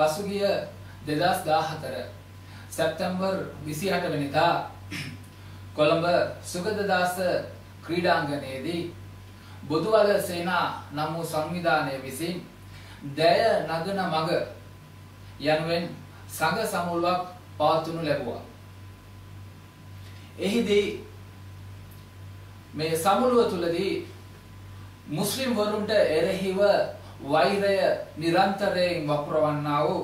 පසුගිය 2014 සැප්තැම්බර් 28 වෙනිදා කොළඹ සුගතදාස ක්‍රීඩාංගණයේදී බොදුවල සේනා නම් වූ සංවිධානය විසින් දැය නගන මග යනුවෙන් සංඝ සමුළුවක් පවත්වනු ලැබුවා. එහිදී මේ සමුළුව තුලදී මුස්ලිම් වරුන්ට එරෙහිව වෛරය නිරන්තරයෙන් වපුරවන්නා වූ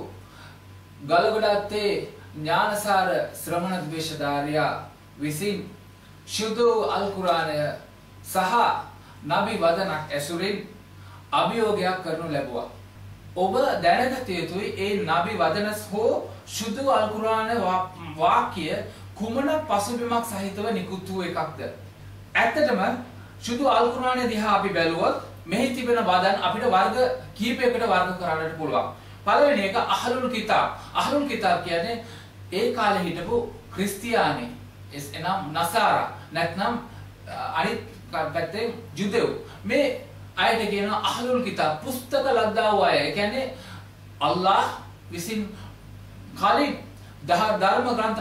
ගලගොඩත්තේ ඥානසාර ශ්‍රමණ ද්වේෂධාරියා විසින් ශුද්ධ අල් කුරානය සහ නබි වදනක් ඇසුරින් අභියෝගයක් කරනු ලැබුවා. ඔබ දැනගත යුතුයි ඒ නබි වදන හෝ ශුද්ධ අල් කුරාන වාක්‍ය කුමන පසුබිමක් සහිතව නිකුත් වූ එකක්ද? ඇත්තටම ශුද්ධ අල් කුරානය දිහා අපි බැලුවොත් මෙහි තිබෙන වදන් අපිට වර්ග කීපයකට වර්ග කරන්නට පුළුවන්. පළවෙනි එක අහ්ලුල් කිතාබ්. අහ්ලුල් කිතාබ් කියන්නේ ඒ කාලේ හිටපු ක්‍රිස්තියානි එනම් නසාරා නැත්නම් අනිත් පැත්තෙන් ජුදෙව්. මේ අයට කියනවා අහ්ලුල් කිතාබ් පුස්තක ලද්දා වූ අය. ඒ කියන්නේ අල්ලාහ් විසින් කලින් ධර්ම ග්‍රන්ථ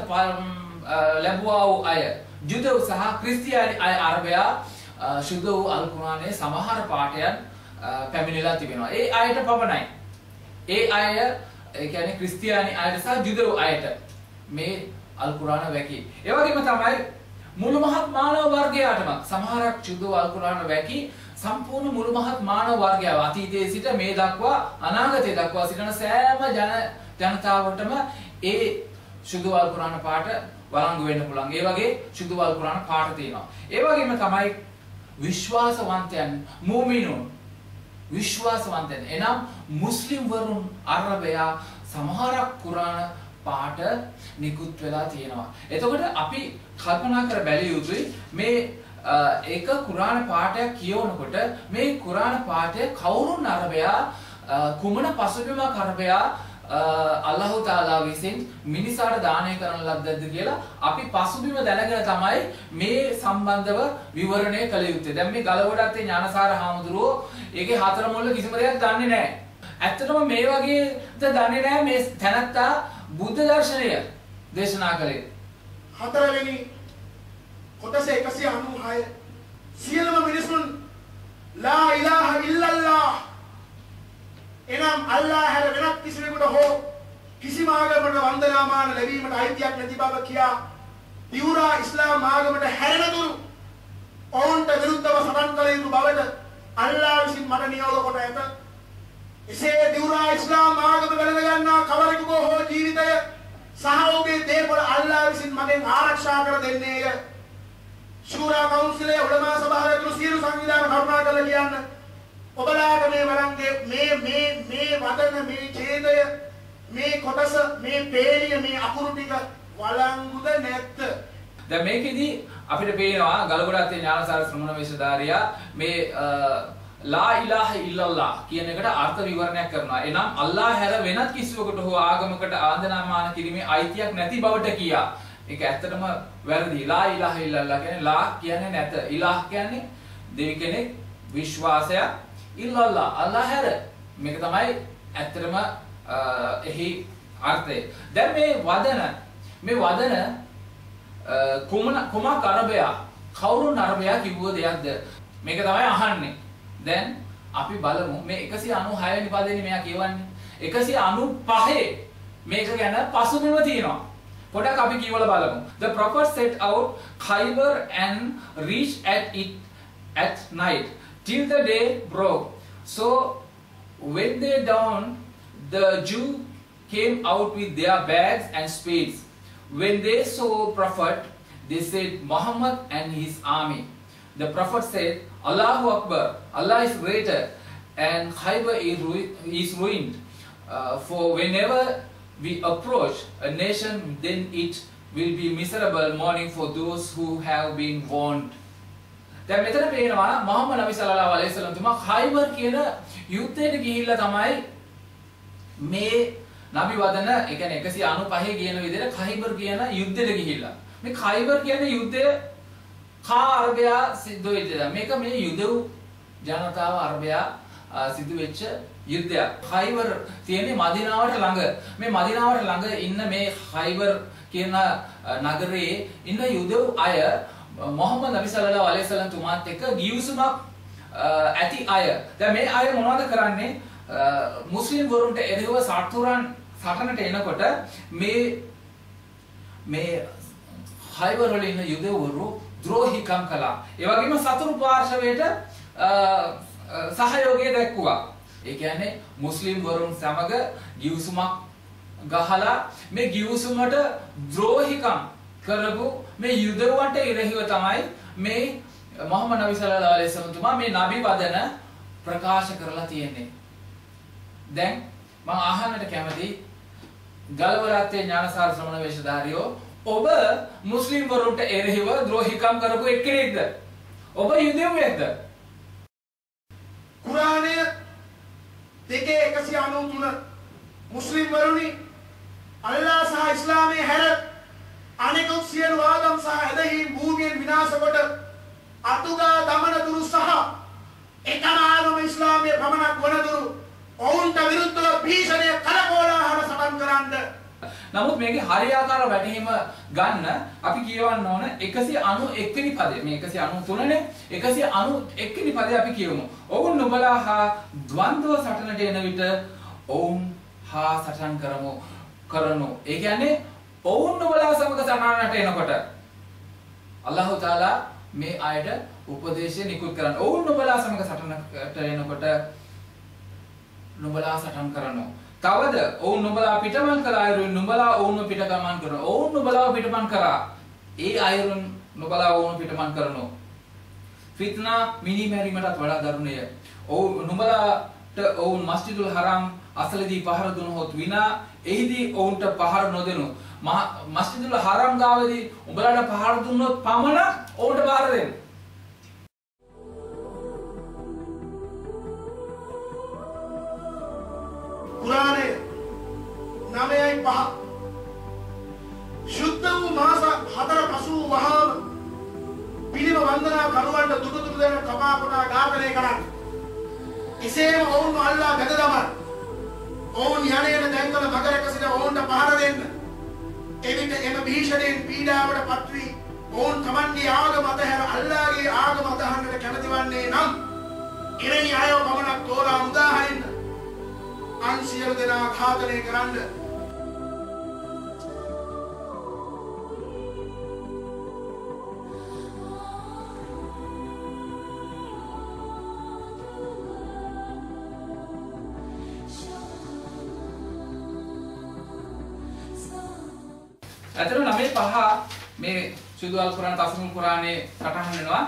ලැබුවා වූ අය. ජුදෙව් සහ ක්‍රිස්තියානි අය අරබයා ශුද්ධ වූ අල් කුරානයේ සමහර පාඨයන් පැමිණිලා තිබෙනවා. ඒ අයට පමණයි. ඒ අය ඒ කියන්නේ ක්‍රිස්තියානි අයට සහ ජුදෙව් අයට මේ අල් කුරාන වැකි. ඒ වගේම තමයි මුළු මහත් මානව වර්ගයාටම සමහරක් ශුද්ධ අල් කුරාන වැකි සම්පූර්ණ මුළු මහත් මානව වර්ගයාව අතීතයේ සිට මේ දක්වා අනාගතයේ දක්වා සිටින සෑම ජනතාවටම ඒ ශුද්ධ අල් කුරාන පාඨ වළංගු වෙන්න පුළුවන්. ඒ වගේ ශුද්ධ අල් කුරාන පාඨ තියෙනවා. ඒ වගේම තමයි විශ්වාසවන්තයන් මුමිනුන් විශ්වාසවන්තයන් එනම් මුස්ලිම් වරුන් අරබයා සමහරක් කුරාන පාඨ නිකුත් වෙලා තියෙනවා. එතකොට අපි කල්පනා කර බැලිය යුතුයි මේ එක කුරාන පාඨයක් කියවනකොට මේ කුරාන පාඨය කවුරුන් අරබයා කුමන පසුබිමක් අරබයා අල්ලාහ් තාලා විසින් මිනිසාට දානය කරන ලද්දක්ද කියලා අපි පසුබිම දැනගෙන තමයි මේ සම්බන්ධව විවරණය කළ යුත්තේ. දැන් මේ ගලගොඩත්තේ ඥානසාර හාමුදුරුවෝ ඒකේ හතර මොල්ල කිසිම දෙයක් දන්නේ නැහැ. ඇත්තටම මේ වගේද දන්නේ නැහැ මේ තැනත්තා බුද්ධ දර්ශනය දේශනා කළේ. හතරවෙනි කොටස 196 සියලුම මිනිසුන් ලා ඉලාහා ඉල්ලල්ලාහ් එනම් අල්ලාහ් හැර වෙනත් කිසිවෙකුට හෝ කිසිම ආගමකට වන්දනාමාන ලැබීමට අයිතියක් නැති බව කියා දිවුරා ඉස්ලාම් ආගමට හැරෙනතුරු ඔවුන්ට විරුද්ධව සටන් කළ යුතු බවට අල්ලාහ් විසින් මට නියෝග කොට ඇත. එසේ දිවුරා ඉස්ලාම් ආගම වැළඳ ගන්නා කවරෙකුගේ හෝ ජීවිතය සහ ඔබේ දේපොළ අල්ලාහ් විසින් මගෙන් ආරක්ෂා කර දෙන්නේය. ශූරා කවුන්සිලයේ උලමා සභාව ඇතුළු සියලු සංවිධාන කරුණා කළ කියන්න ඔබලාට මේ වළංගේ මේ වදන මේ ඡේදය මේ කොටස මේ පේළිය මේ අකුරු ටික වළංගුද නැත්ද? දැන් මේකෙදි අපිට පේනවා ගලගොඩත්තේ ඥානසාර ශ්‍රමණ වේශධාරියා මේ ලා ඉලාහා ඉල්ලල්ලාහ් කියන එකට අර්ථ විවරණයක් කරනවා. එනම් අල්ලාහ් හැර වෙනත් කිසිවකට හෝ ආගමකට ආන්දනාමාන කිරීමේ අයිතියක් නැති බවට කියා. ඒක ඇත්තටම වැරදි. ලා ඉලාහා ඉල්ලල්ලාහ් කියන්නේ ලා කියන්නේ නැත. ඉලාහ් කියන්නේ දෙවි කෙනෙක්, විශ්වාසය, ඉල්ලල්ලාහ් අල්ලාහ් හැර. මේක තමයි ඇත්තටම එහි අර්ථය. දැන් මේ වදන කුමක් අරබයා කවුරුන් අරබයා කිව්ව දෙයක්ද? මේක තමයි අහන්නේ. දැන් අපි බලමු මේ 196 වෙනි පදේනේ මෙයා කියවන්නේ. 195 මේක ගැන පසුබිම තියෙනවා. පොඩක් අපි කියවලා බලමු. The prophet set out Khaybar and reached at night till the day broke. So when they dawned, the Jew came out with their bags and spades. When they saw prophet, they said Muhammad and his army. The prophet said, Allahu Akbar, Allah is greater, and Khaybar is ruined. For whenever we approach a nation, then it will be miserable morning for those who have been warned. දැන් මෙතන පේනවා Muhammad නබි සල්ලල්ලාහු අලයිහි වසල්ලම් තුමා khaybar කියන යුද්ධයට ගිහිල්ලා තමයි මේ නබි වදන ඒ කියන්නේ 195 කියන විදිහට khaybar කියන යුද්ධෙට ගිහිල්ලා. මේ khaybar කියන යුද්ධය අරබයා සිද්ධ වෙච්ච මේක මේ යුදෙව් ජනතාව අරබයා සිදු වෙච්ච යුද්ධය. ඛයිබර් තියෙන්නේ මදීනාවට ළඟ. මේ මදීනාවට ළඟ ඉන්න මේ ඛයිබර් කියන නගරයේ ඉන්න යුදෙව් අය මොහම්මද් නබි සල්ලල්ලාහු අලයිහි වසල්ලම් තුමාත් එක්ක ගිවිසුමක් ඇති අය. දැන් මේ අය මොනවද කරන්නේ? මුස්ලිම් වරුන්ට එරෙහිව සටනට එනකොට මේ ඛයිබර් වල ඉන්න යුදෙව්වරු ද්‍රෝහිකම් කළා. ඒ වගේම සතුරු පාර්ශවයට සහයෝගය දැක්වුවා. ඒ කියන්නේ මුස්ලිම් වරුන් සමග ගිවිසුමක් ගහලා මේ ගිවිසුමට ද්‍රෝහිකම් කරපු මේ යුදෙව්වන්ට එරෙහිව තමයි මේ මොහම්මද් නබි සල්ලල්ලාහු අලයිහි වසල්ලම් තුමා මේ නබි වදන ප්‍රකාශ කරලා තියෙන්නේ. දැන් මම අහන්නට කැමති ගල්වරත්තේ ඥානසාර ශ්‍රමණ වේශධාරියෝ ඔබ මුස්ලිම් වරුන්ට එරෙහිව ද්‍රෝහිකම් කරපු එක්කෙනෙක්ද? ඔබ යුදෙව්වෙක්ද? කුරානය 2:193 මුස්ලිම් වරුනි අල්ලාහ් සහ ඉස්ලාමයේ හැර අනෙකුත් සියලු ආගම් සහ ඇදහිම් භූමියෙන් විනාශ කොට අතුගා දමන දුරු සහ එකම ආගම ඉස්ලාමයේ පමණක් වන දුරු ඔවුන්ට විරුද්ධව භීෂණය කලකෝලාහල සටන් කරන්න. නමුත් මේකේ හරියාකාර වැටහීම ගන්න අපි කියවන්න ඕන 191 වෙනි පදය. මේ 193 නේ 191 වෙනි පදය අපි කියවමු. ඔවුන් නුඹලා හා ද්වන්දව සටනට එන විට ඔවුන් හා සටන් කරනු. ඒ කියන්නේ ඔවුන් නුඹලා සමග සටනට එනකොට අල්ලාහ් තාලා මේ අයට උපදේශය නිකුත් කරනවා. ඔවුන් නුඹලා සමග සටනට එනකොට නුඹලා සටන් කරනවා. තවද ඔවුන් නුඹලා පිටමන් කළ අයුරින් නුඹලා ඔවුන්ව පිටගමන් කරනවා. ඔවුන් නුඹලාව පිටමන් කරා. ඒ අයුරින් නුඹලා ඔවුන්ව පිටමන් කරනවා. ෆිත්නා මිනිමැරීමටත් වඩා දරුණය. ඔවුන් නුඹලාට ඔවුන් මස්ජිදුල් හරාම් අසලදී පහර දුනහොත් විනා එහිදී ඔවුන්ට පහර නොදෙනු. මස්ජිදුල් හරාම් ගාවේදී උඹලාට පහර දුන්නොත් පමණක් ඔවුන්ට පහර දෙන්න. කුරානය 9:5 ශුද්ධ වූ මාස 4 පසු වහාම පිළිම වන්දනා කරුවන්ට දුටු දෙන කපා කොටා ඝාතනය කරන්න. එසේම ඔවුන් අල්ලා බැද දමන්න. ඔවුන් යන්නේන දැන්වල මගරක සිට ඔවුන්ට පහර දෙන්න. එවිට එම භීෂණයෙන් පීඩාවට පත් වී ඔවුන් තමන්ගේ ආගම අතහැර අල්ලාහගේ ආගම අදහන්නට කැමති වන්නේ නම් එවැනි අයව පමණක් තෝරා මුදා හරින්න. අන් සියලු දෙනා ඝාතනය කරන්න. අතන 9:5 මේ සුදු අල් කුරාන තස්මුල් කුරානයේ සටහන් වෙනවා.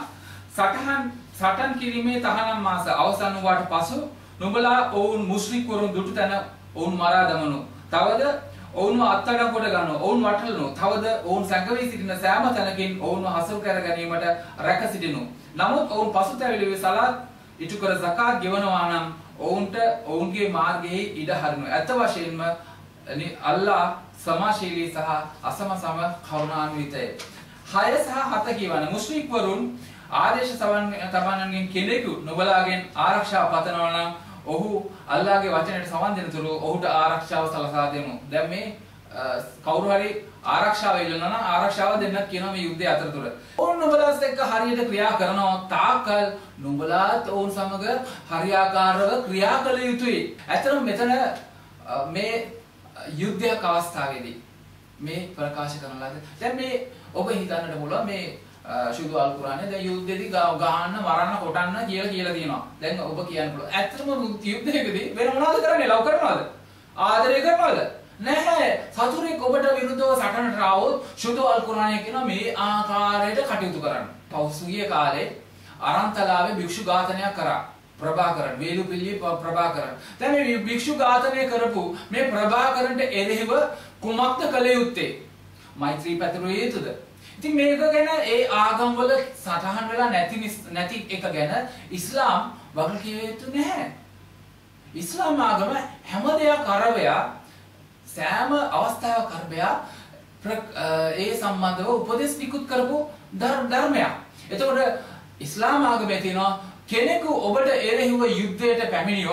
සටන් කිරීමේ තහනම් මාස අවසන් වූාට පසු නුඹලා ඔවුන් මුස්ලික් වරුන් දුටු තැන ඔවුන් මරා දමනු. තවද ඔවුන්ව අත්අඩංගුවට ගන්නු. ඔවුන් වටලනු. තවද ඔවුන් සංගවී සිටින සෑම තැනකින් ඔවුන්ව හසු කර ගැනීමට රැක සිටිනු. නමුත් ඔවුන් පසුතැවිලි සලාත් ඉටු කර zakat ගෙවනවා නම් ඔවුන්ට ඔවුන්ගේ මාර්ගයේ ඉඩ හරිනු. ඇත්ත වශයෙන්ම අල්ලාහ් සමාශීලී සහ අසමසම කරුණාන්විතය. 6 සහ 7 කියවන මුස්ලික් වරුන් ආදේශ තබන්නන්ගෙන් කෙනෙකු නුඹලාගෙන් ආරක්ෂාව පතනවා නම් ඔහු අල්ලාහගේ වචනයට සවන් දෙන තුරු ඔහුට ආරක්ෂාව සලසා දෙමු. දැන් මේ කවුරු හරි ආරක්ෂාව ඉල්ලනවා නම් ආරක්ෂාව දෙන්නත් කියනවා මේ යුද්ධය අතරතුර. ඔවුන් නුඹලාත් එක්ක හරියට ක්‍රියා කරනවා තාකල් නුඹලාත් ඔවුන් සමග හරියාකාරව ක්‍රියා කළ යුතුයි. ඇත්තටම මෙතන මේ යුද්ධයක් අවස්ථාවේදී මේ ප්‍රකාශ කරන ලද දැන් මේ ඔබ හිතන්නට පුළුවන් මේ සුදු අල් කුරානේ දැන් යුද්ධෙදී ගහන්න මරන්න කොටන්න කියලා තියෙනවා. දැන් ඔබ කියන්න පුළුවන් ඇත්තටම යුද්ධයකදී වෙන මොනවද කරන්නේ? ලව් කරනවද? ආදරය කරනවද? නැහැ. සතුරෙක් ඔබට විරුද්ධව සටනට ආවොත් සුදු අල් කුරානේ කියනවා මේ ආකාරයට කටයුතු කරන්න. පෞසුගිය කාලේ අරන්තලාවේ භික්ෂු ඝාතනයක් කරා. ප්‍රභාකරන් වේලුපිල්ලි ප්‍රභාකරන්. දැන් මේ භික්ෂු ඝාතනය කරපු මේ ප්‍රභාකරන්ට එරෙහිව කුමක්ද කළ යුත්තේ? මෛත්‍රී පැතුරිය යුතුද? ඉතින් මේක ගැන ඒ ආගම් වල සටහන් වෙලා නැති එක ගැන ඉස්ලාම් වග කිය යුතු නැහැ. ඉස්ලාම් ආගම හැම දෙයක් අරබයා සෑම අවස්ථාවක අරබයා ඒ සම්බන්ධව උපදෙස් නිකුත් කරපු ධර්මයක්. එතකොට ඉස්ලාම් ආගමේ තියෙනවා කෙනෙකු ඔබට එරෙහිව යුද්ධයට පැමිණියොත්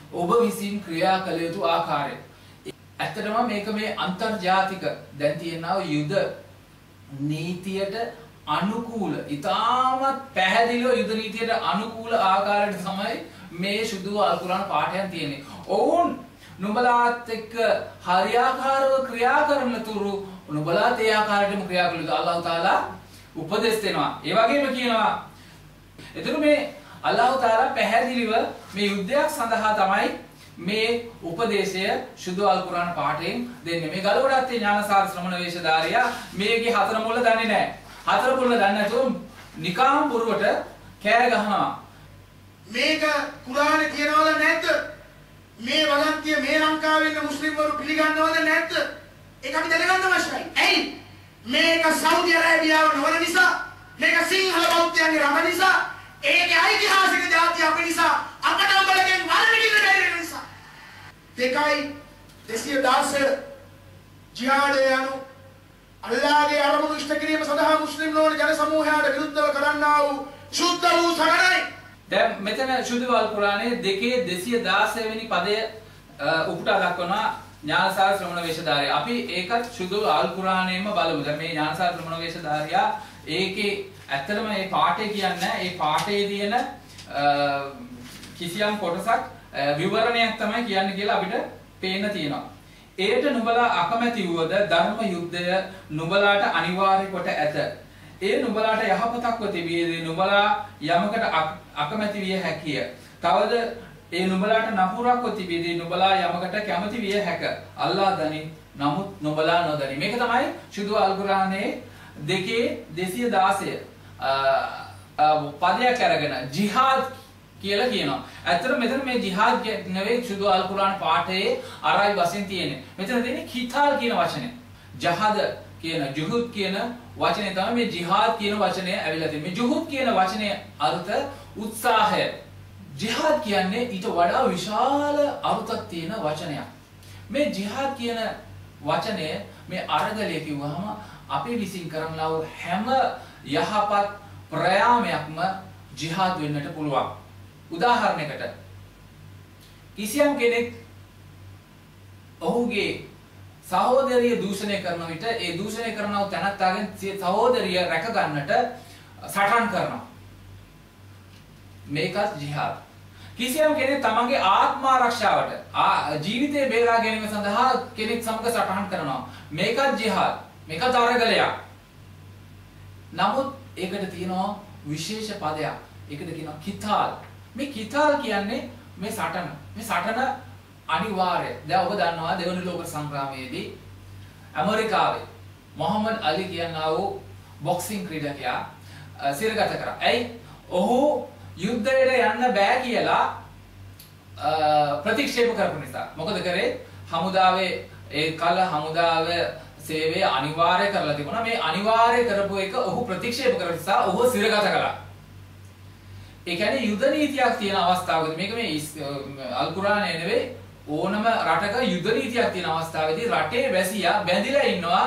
ඔබ විසින් ක්‍රියා කළ යුතු ආකාරය. ඇත්තටම මේක මේ අන්තර්ජාතික දැන් තියෙනා යුද නීතියට අනුකූල, ඉතාමත් පැහැදිලිව යුද නීතියට අනුකූල ආකාරයට තමයි මේ සුදු අල් කුර්ආන පාඨයන් තියෙන්නේ. ඔවුන් නුඹලාත් එක්ක හරියාකාරව ක්‍රියා කරන තුරු නුඹලාත් ඒ ආකාරයටම ක්‍රියා කළ යුතු අල්ලාහ් තාලා උපදෙස් දෙනවා. ඒ වගේම කියනවා එතන මේ අල්ලාහ් තාලා පැහැදිලිව මේ යුද්ධයක් සඳහා තමයි මේ උපදේශය සුදු අල් කුර්ආන පාඨයෙන් දෙන්නේ. මේ ගලවඩත්තේ ඥානසාර ශ්‍රමණ වේශධාරියා මේකේ හතර මුල දන්නේ නැහැ. හතර මුල දන්නේ නැතුව නිකාම් පුරුවට කෑ ගහනවා. මේක කුරානේ තියනවද නැද්ද? මේ වගන්තිය මේ ලංකාවේ ඉන්න මුස්ලිම්වරු පිළිගන්නවද නැද්ද? ඒක අපි දැනගන්න අවශ්‍යයි. ඇයි? මේක සෞදි අරාබියාව නොවන නිසා, මේක සිංහල බෞද්ධයන්ගේ රම නිසා, ඒකේ ඓතිහාසික ජාතිය අපේ නිසා අපට උඹලගෙන් වළඳින්න බැරි වෙන නිසා. දෙකයි 216 ජිහාඩය යනු අල්ලාහගේ අරමුණු ඉෂ්ට කිරීම සඳහා මුස්ලිම් නොවන ජන සමූහයාට විරුද්ධව කරන්නා වූ ශුද්ධ වූ සරණයි. දැන් මෙතන සුදු අල් කුර්ආනයේ 216 වෙනි පදය උපුටා දක්වනවා ඥානසාර ශ්‍රමණ වේශධාරියා. අපි ඒකත් සුදු අල් කුර්ආනයේම බලමු. දැන් මේ ඥානසාර ශ්‍රමණ වේශධාරියා ඒකේ ඇත්තටම මේ පාඩේ කියන්නේ ඒ පාඩේ තියෙන කිසියම් කොටසක් විවරණයක් තමයි කියන්නේ කියලා අපිට පේන්න තියෙනවා. ඒට නුඹලා අකමැති වූද ධර්ම යුද්ධය නුඹලාට අනිවාර්ය කොට ඇත. ඒ නුඹලාට යහපතක්ව තිබියදී නුඹලා යමකට අකමැති විය හැකිය. තවද ඒ නුඹලාට නපුරක්ව තිබියදී නුඹලා යමකට කැමති විය හැක. අල්ලාහ් දනි. නමුත් නුඹලා නොදනි. මේක තමයි සුදු අල් කුර්ආනයේ 216 පදයක් අරගෙන ජිහාද් කියලා කියනවා. ඇත්තට මෙතන මේ ජිහාද් නෙවෙයි සුදු අල් කුර්ආන පාඨයේ අරයි වශයෙන් තියෙන්නේ. මෙතන තියෙන්නේ කිතාල් කියන වචනේ. ජහද කියන ජුහුද් කියන වචනේ තමයි මේ ජිහාද් කියන වචනය ඇවිල්ලා තියෙන්නේ. මේ ජුහුද් කියන වචනේ අර්ථ උත්සාහය. ජිහාද් කියන්නේ ඊට වඩා විශාල අර්ථයක් තියෙන වචනයක්. මේ ජිහාද් කියන වචනය මේ අරගලය කිව්වහම අපි විසින් කරන්නා වූ හැම යහපත් ප්‍රයාමයක්ම ජිහාද් වෙන්නට පුළුවන්. උදාහරණයකට කිසියම් කෙනෙක් ඔහුගේ සහෝදරිය දූෂණය කරන විට ඒ දූෂණය කරනව තැනත්තාගෙන් සහෝදරිය රැක ගන්නට සටන් කරනවා. මේකත් ජිහාද්. කිසියම් කෙනෙක් තමන්ගේ ආත්ම ආරක්ෂාවට ජීවිතය බේරා ගැනීම සඳහා කෙනෙක් සමග සටන් කරනවා. මේකත් ජිහාද්. මේකත් අරගලයක්. නමුත් ඒකට තියෙනවා විශේෂ පදයක්. ඒකට කියනවා කිතාල්. මේ කිතාල් කියන්නේ මේ සටන. මේ සටන අනිවාර්ය. දැන් ඔබ දන්නවා දෙවන ලෝක සංග්‍රාමයේදී ඇමරිකාවේ මොහම්මද් අලි කියනා වූ බොක්සිං ක්‍රීඩකයා සිරගත කරා. ඇයි? ඔහු යුද්ධයට යන්න බෑ කියලා ප්‍රතික්ෂේප කරපු නිසා. මොකද කරේ? හමුදාවේ ඒ කල හමුදාවේ සේවය අනිවාර්ය කරලා තිබුණා. මේ අනිවාර්ය කරපු එක ඔහු ප්‍රතික්ෂේප කරපු නිසා ඔහු සිරගත කළා. ඒ කියන්නේ යුද නීතියක් තියෙන අවස්ථාවකදී මේක මේ අල් කුර්ආනයේ නෙවෙයි ඕනම රටක යුද නීතියක් තියෙන අවස්ථාවේදී රටේ වැසියා බැඳිලා ඉන්නවා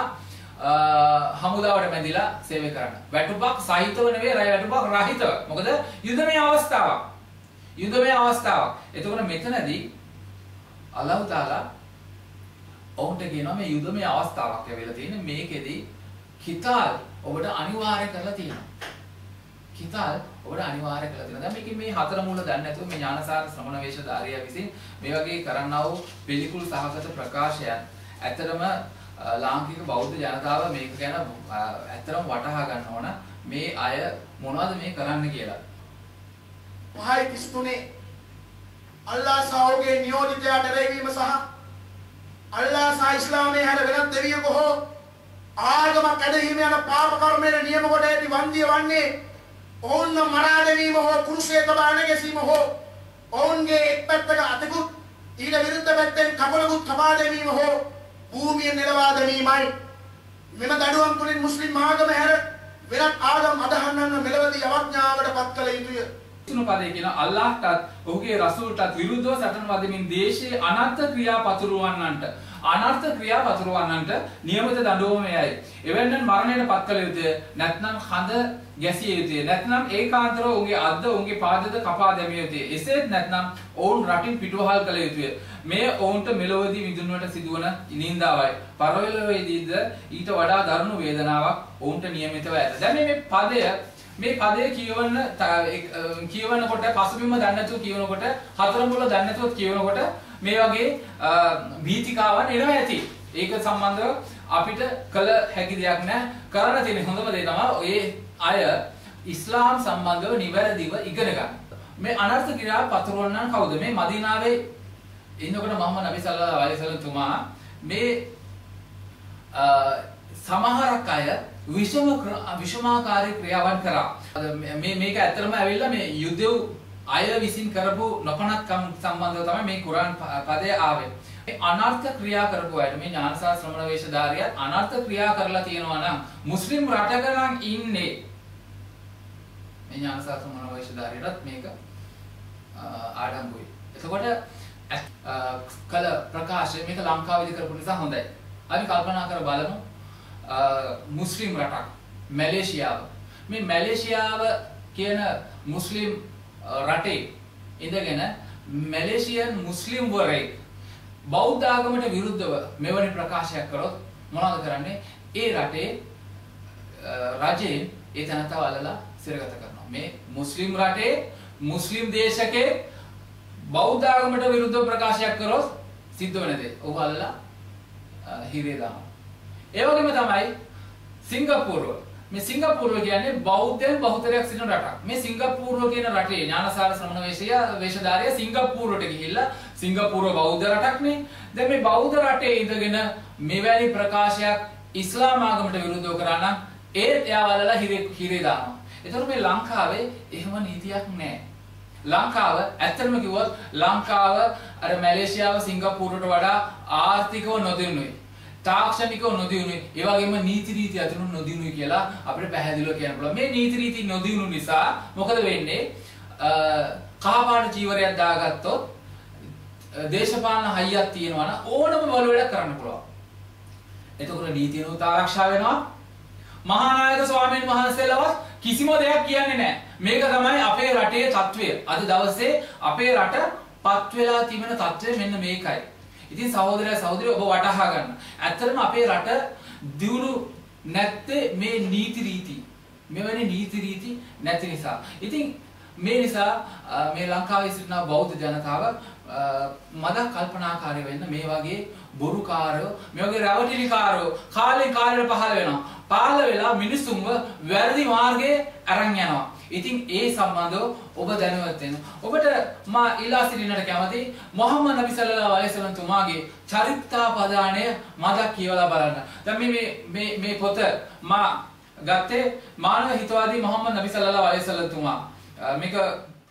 හමුදාවට බැඳිලා සේවය කරන්න. වැටුපක් සහිතව නෙවෙයි වැටුපක් රහිතව. මොකද යුදමය අවස්ථාවක්. යුදමය අවස්ථාවක්. එතකොට මෙතනදී අල්ලාහ් තාලා ඔවුන්ට කියනවා මේ යුදමය අවස්ථාවක් ලැබිලා තියෙන්නේ. මේකෙදී කිතාල් ඔබට අනිවාර්ය කරලා තියෙනවා. කිතාල් ඔබට අනිවාර්ය කරලා තියෙනවා. දැන් මේකේ මේ හතර මූල දන්නේ නැතුව මේ ඥානසාර ශ්‍රමණ වේශධාරියා විසින් මේ වගේ කරන්නා වූ පිළිකුල් සහගත ප්‍රකාශයන් ඇත්තටම ලාංකික බෞද්ධ ජනතාව මේක ගැන ඇත්තටම වටහා ගන්න ඕන. මේ අය මොනවද මේ කරන්න කියලා. පහයි 33 අල්ලාහ් සහෝගේ නියෝජිතයාට රැවීම සහ අල්ලාහ් සහ ඉස්ලාමයේ හැර වෙනත් දෙවියෙකු හෝ ආගමක් ඇදහිීම යන පාප කර්මයේ නියම කොට ඇති වන්දිය වන්නේ ඔවුන් මරා දැමීම හෝ කුරුසයේ තබාන ගැසීම හෝ ඔවුන්ගේ එක් පැත්තක අතකුත් ඊට විරුද්ධ පැත්තෙන් කපලකුත් තබා දැමීම හෝ භූමිය නිරවා දැමීමයි. මෙම දඩුවම් තුලින් මුස්ලිම් ආගම හැර වෙනත් ආගම් අදහන්නන් මෙලවදී අවඥාවට පත් කළ යුතුය. තුන පදේ කියන අල්ලාහ්ටත් ඔහුගේ රසූල්ටත් විරුද්ධව සටන් වදිමින් දේශයේ අනර්ථ ක්‍රියා පතුරවන්නන්ට නියමිත දඬුවමයයි. එවැන්නන් මරණයට පත් කළ යුතුය. නැත්නම් හඳ ගැසිය යුතුය. නැත්නම් ඒකාන්තරව ඔවුන්ගේ අද්ද ඔවුන්ගේ පාදද කපා දැමිය යුතුය. එසේත් නැත්නම් ඔවුන් රටින් පිටුවහල් කළ යුතුය. මේ ඔවුන්ට මෙලොවදී විඳින්නට සිදුවන නින්දාවයි. පරලොවදීද ඊට වඩා දරුණු වේදනාවක් ඔවුන්ට නියමිතව ඇත. දැන් මේ පදය කියවනකොට පසුබිම දන්නේ නැතුව කියවනකොට හතරම මුල දන්නේ නැතුව කියවනකොට මේ වගේ භීතිකාවන් එනවා ඇති. ඒක සම්බන්ධව අපිට කළ හැකි දෙයක් නැහැ. කරන්න තියෙන හොඳම දේ තමයි ඔය අය ඉස්ලාම් සම්බන්ධව නිවැරදිව ඉගෙන ගන්න. මේ අනර්ථ ක්‍රියා පතුරවන්නන් කවුද? මේ මදීනාවේ ඉන්නකොට මොහම්මද් නබි සල්ලල්ලාහු අලයිහි වසල්ලම් තුමා මේ සමහරක් අය විෂමාකාරී ක්‍රියාවන් කරා. මේක ඇත්තටම ඇවිල්ලා මේ යුදෙව් අය විසින් කරපු නොපනත්කම් සම්බන්ධව තමයි මේ කුරාන් පදය ආවේ. මේ අනර්ථ ක්‍රියා කරපු අයට මේ ඥානසා ශ්‍රමණ වේශධාරියත් අනර්ථ ක්‍රියා කරලා තියෙනවා නම් මුස්ලිම් රටක නම් ඉන්නේ මේ ඥානසා ශ්‍රමණ වේශධාරියටත් මේක ආඩම්බුයි. එතකොට කල ප්‍රකාශය මේක ලංකාවේදී කරපු නිසා හොඳයි. අපි කල්පනා කර බලමු මුස්ලිම් රටක් මැලේසියාව. මේ මැලේසියාව කියන මුස්ලිම් රටේ ඉඳගෙන මැලේසියන් මුස්ලිම් වරේ බෞද්ධ ආගමට විරුද්ධව මෙවැනි ප්‍රකාශයක් කරොත් මොනවද කරන්නේ? ඒ රටේ රජේ ඒ තනතව අල්ලලා සිරගත කරනවා. මේ මුස්ලිම් රටේ මුස්ලිම් දේශකේ බෞද්ධ ආගමට විරුද්ධව ප්‍රකාශයක් කරොත් සිද්ධ වෙන දේ. ඔහු අල්ලලා හිරේ දානවා. ඒ වගේම තමයි සිංගප්පූරුව. මේ සිංගප්පූරුව කියන්නේ බෞද්ධයන් බහුතරයක් සිටින රටක්. මේ සිංගප්පූරුව කියන රටේ ඥානසාර ශ්‍රමණ වේශධාරිය සිංගප්පූරුවට ගිහිල්ලා සිංගප්පූරුව බෞද්ධ රටක්නේ. දැන් මේ බෞද්ධ රටේ ඉඳගෙන මෙවැනි ප්‍රකාශයක් ඉස්ලාම් ආගමට විරුද්ධව කරා නම් ඒත් එයාවලලා හිරේ දානවා. ඒතකොට මේ ලංකාවේ එහෙම නීතියක් නැහැ. ලංකාව ඇත්තටම කිව්වොත් ලංකාව අර මැලේසියාව සිංගප්පූරුවට වඩා ආර්ථිකව නොදිනුයි. තාක්ෂණිකව නොදිනුයි. ඒ වගේම නීති රීති අතුරු නොදිනුයි කියලා අපිට පැහැදිලිව කියන්න පුළුවන්. මේ නීති රීති නොදිනු නිසා මොකද වෙන්නේ? කහපාට චීවරයක් දාගත්තොත් දේශපාලන හයියක් තියෙනවා නම් ඕනම වල වැඩ කරන්න පුළුවන්. එතකොට නීතියනොත් ආරක්ෂා වෙනවා. මහානායක ස්වාමීන් වහන්සේලවත් කිසිම දෙයක් කියන්නේ නැහැ. මේක තමයි අපේ රටේ තත්ත්වය. අද දවසේ අපේ රට පත් වෙලා තිබෙන තත්ත්වය මෙන්න මේකයි. ඉතින් සහෝදරයා සහෝදරියෝ ඔබ වටහා ගන්න. ඇත්තටම අපේ රට දියුණු නැත්තේ මේ නීති රීති. මෙවැනි නීති රීති නැති නිසා. ඉතින් මේ නිසා මේ ලංකාවේ සිටින බෞද්ධ ජනතාව මදක් කල්පනාකාරී වෙන්න මේ වගේ බොරුකාරයෝ, මේ වගේ රැවටිලිකාරයෝ කාලෙන් කාලෙට පහළ වෙනවා. පහළ වෙලා මිනිසුන්ව වැරදි මාර්ගයේ අරන් යනවා. ඉතින් ඒ සම්බන්ධව ඔබ දැනුවත් වෙන්න. ඔබට මා ඉල්ලා සිටින්නට කැමතියි මොහම්මද් නබි සල්ලල්ලාහු අලයිහි වසල්ලම් තුමාගේ චරිතාපදානය මදක් කියවලා බලන්න. දැන් මේ පොත මා ගත්තේ මානව හිතවාදී මොහම්මද් නබි සල්ලල්ලාහු අලයිහි වසල්ලම් තුමා. මේක